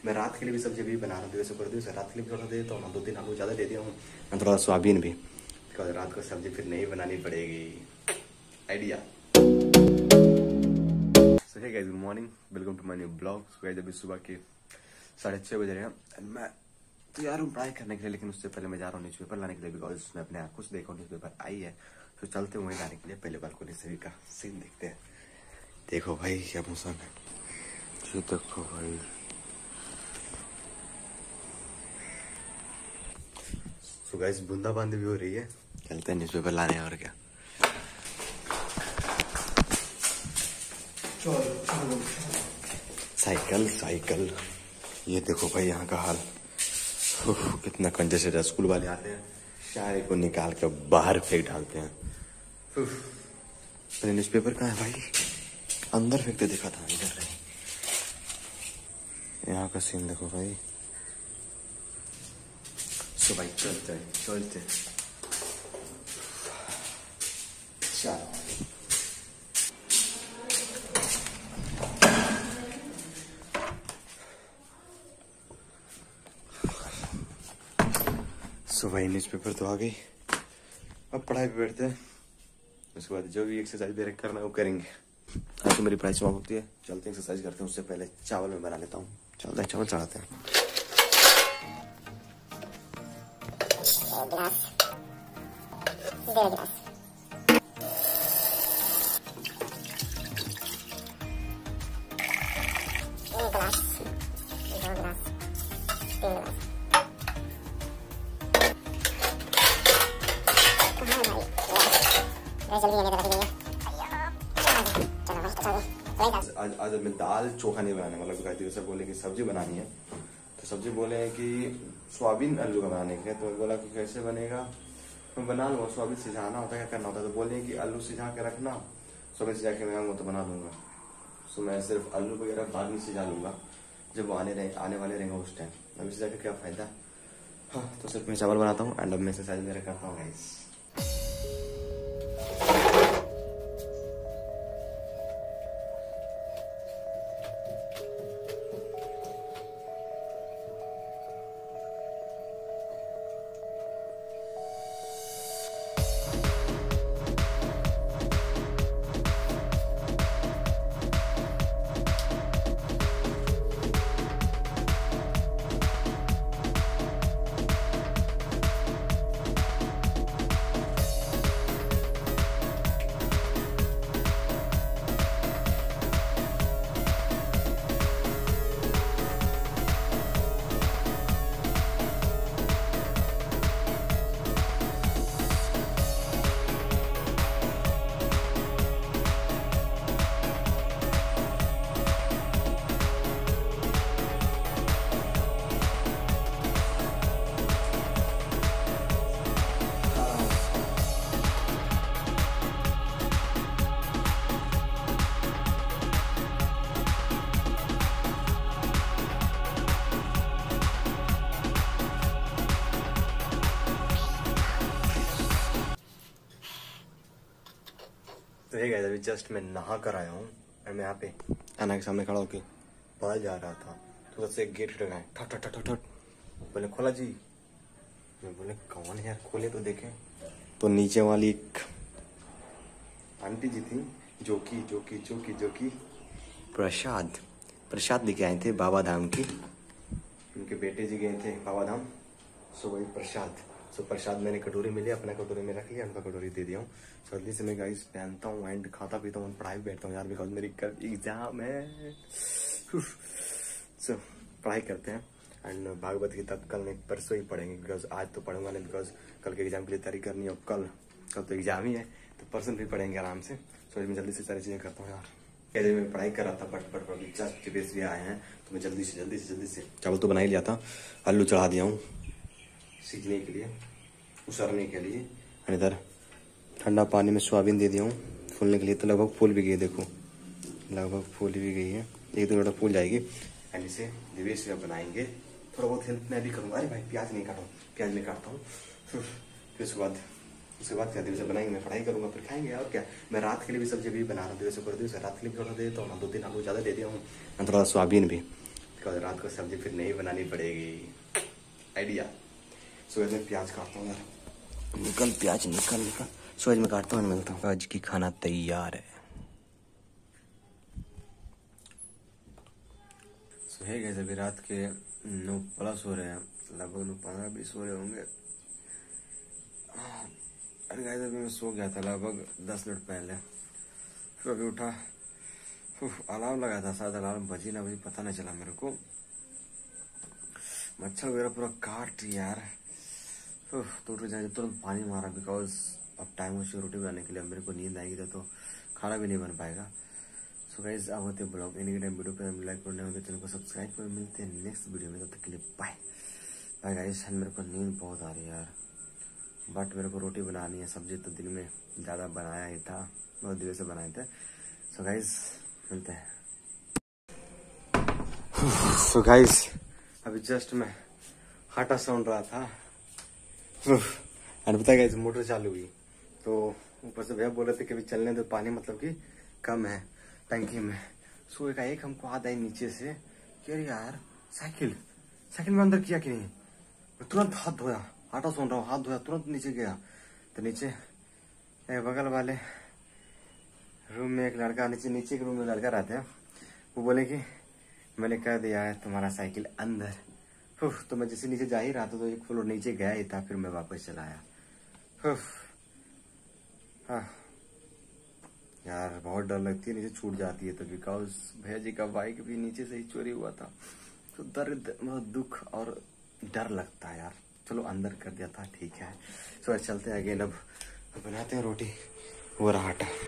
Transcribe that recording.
मैं रात के लिए भी सब्जी भी बना रहा हूँ, वैसे कर दी रात के लिए भी थोड़ा दे देता हूँ ना, 2-3 आलू ज़्यादा दे दिया हूँ, मैं थोड़ा सोयाबीन भी, बिकॉज रात को सब्जी फिर नहीं बनानी पड़ेगी। Idea. So hey guys, good morning, welcome to my new blog. Guys अभी सुबह के 6:30 बज रहे हैं एंड मैं तैयार हूँ पढ़ाई करने के लिए, लेकिन उससे पहले मैं जा रहा हूँ न्यूज़पेपर लाने के लिए, बिकॉज मैं अपने आंखों से देखा हूँ न्यूज़पेपर आई है, तो चलते हुए लाने के लिए। पहले बालकनी से भी का सीन देखते हैं। देखो भाई क्या मौसम है, ये देखो भाई। सो गाइस बूंदाबांदी भी हो रही है, चलते हैं न्यूज़पेपर लाने। और क्या, साइकिल साइकिल। ये देखो भाई यहाँ का हाल, कितना कंजेस्टेड है। स्कूल वाले आते हैं, शायरी को निकाल कर बाहर फेंक डालते हैं। पहले न्यूज़पेपर कहाँ है भाई, अंदर फेंकते दिखा था, इधर नहीं। यहाँ का सीन देखो भाई। सो भाई चलते चलते चलो। सो भाई न्यूज़पेपर तो आ गई, अब पढ़ाई पे बैठते हैं। उसके बाद जो भी एक्सरसाइज दे रहे करना है वो करेंगे। आज तो मेरी पढ़ाई समाप्त होती है, चलते हैं एक्सरसाइज करते हैं। उससे पहले चावल में बना लेता हूँ, चलते हैं चावल चढ़ाते हैं। आज मैं दाल चोखा नहीं बनाने, मतलब कहती सब बोले कि सब्जी बनानी है, तो सब्जी बोले कि सोयाबीन आलू का बनाने के, तो बोला कि कैसे बनेगा। मैं बना लूँगा, सोयाबीन सिझाना होता है, क्या करना होता है, तो बोले कि आलू सिझा के रखना, सोयाबीन सिझा के मैं आऊँगा तो बना लूँगा। सो मैं सिर्फ आलू वगैरह बाद में सिझा लूँगा, जब वो आने वाले रहेंगे उस टाइम। अभी सिझा के क्या फ़ायदा। हाँ, तो सिर्फ मैं चावल बनाता हूँ एंड अब मैं एक्सरसाइज मेरा करता हूँ गाइस। तो ये गाइस अभी जस्ट मैं नहा कर आया हूँ और मैं यहाँ पे आना के सामने खड़ा होके बाहर जा रहा था, तो उधर से एक गेट लगाए, ठट ठट ठट ठट, बोले खोला जी। मैं बोले कौन है यार, खोले तो देखें, तो नीचे वाली एक आंटी जी थी, जो की प्रसाद लेके आए थे बाबा धाम की। उनके बेटे जी गए थे बाबा धाम, सो वही प्रसाद। सो प्रसाद मैंने कटोरी में लिया, अपना कटोरी में रख लिया, उनका कटोरी दे दिया हूँ। जल्दी से मैं गाइस पहनता हूँ एंड खाता पीता हूँ, पढ़ाई बैठता हूँ यार, बिकॉज मेरी कल एग्जाम है। सो पढ़ाई करते हैं एंड भागवत गीता कल नहीं परसों ही पढ़ेंगे, बिकॉज आज तो पढ़ूंगा नहीं, बिकॉज कल के एग्जाम के लिए तैयारी करनी है। और कल तो एग्जाम ही है, तो परसों भी पढ़ेंगे आराम से। सो मैं जल्दी से सारी चीजें करता हूँ यार। कैसे मैं पढ़ाई कर रहा था, बट जस्ट बेस भी आए हैं, तो मैं जल्दी से चावल तो बना ही लिया था, आलू चढ़ा दिया हूँ सीखने के लिए, उसरने के लिए। और इधर ठंडा पानी में सोयाबीन दे दिया हूँ फूलने के लिए, तो लगभग फूल भी गई है, देखो लगभग फूल भी गई है, 1-2 मिनट फूल जाएगी। एंड इसे दिवेश से बनाएंगे, थोड़ा बहुत हेल्प मैं भी करूँगा। अरे भाई प्याज नहीं काटा हूँ, प्याज में काटता हूँ। फिर उसके बाद क्या दिवेश बनाएंगे, मैं पढ़ाई करूँगा, फिर खाएंगे। और क्या, मैं रात के लिए भी सब्जी भी बना रहा हूँ, दिवेश कर दिवस रात के लिए भी थोड़ा दे देता हूँ ना, 2-3 आलू ज़्यादा दे दिया हूँ, थोड़ा सोयाबीन भी, उसके बाद रात को सब्जी फिर नहीं बनानी पड़ेगी। आइडिया। सुबह में प्याज काटता हूँ यार, निकल प्याज निकल। सुबह में काटता हूँ, मिलता हूँ। आज की खाना तैयार है। सुबह गए अभी रात के 9+ हो रहे हैं, लगभग 15-20 हो रहे होंगे। अरे गाइस अभी मैं सो गया था लगभग 10 मिनट पहले, फिर अभी उठा। अलार्म लगा था, शायद अलार्म बजी ना बजी पता नहीं चला मेरे को। मच्छर वगैरह पूरा काट यार। तो उठ जाए तुरंत पानी मारा, बिकॉज अब टाइम हो चुका रोटी बनाने के लिए। मेरे को नींद आएगी तो खाना भी नहीं बन पाएगा। सो गाइस अब होते ब्लॉग एनी टाइम। वीडियो पे लाइक करने होंगे, चैनल को सब्सक्राइब कर। मिलते हैं नेक्स्ट वीडियो में, तब तक के लिए बाय बाय गाइस। मेरे को नींद बहुत आ रही है यार, बट मेरे को रोटी बनानी है। सब्जी तो दिन में ज़्यादा बनाया ही था, बहुत देर से बनाए थे। सो गाइस मिलते हैं। सो गाइस अभी जस्ट मैं आटा सान रहा था, और पता गाइस मोटर चालू हुई तो ऊपर से भैया बोले थे कि अभी चलने दो, पानी मतलब कि कम है टंकी में। सो एक हमको याद आई नीचे से कि अरे यार साइकिल में अंदर किया कि नहीं। मैं तुरंत हाथ धोया, आटा सुन रहा हूँ, हाथ धोया, तुरंत नीचे गया। तो नीचे बगल वाले रूम में एक लड़का, नीचे के रूम में लड़का रहते हैं, वो बोले कि मैंने कह दिया है तुम्हारा साइकिल अंदर। तो मैं जैसे नीचे जा ही रहा था तो एक फ्लोर नीचे गया ही था, फिर मैं वापस चला आया। हाँ यार बहुत डर लगती है नीचे छूट जाती है तो, बिकॉज भैया जी का बाइक भी नीचे से ही चोरी हुआ था। तो दर्द, दुख और डर लगता है यार। चलो अंदर कर दिया था, ठीक है। सो चलते हैं अगेन। अब बनाते हैं रोटी, वो रहा आटा।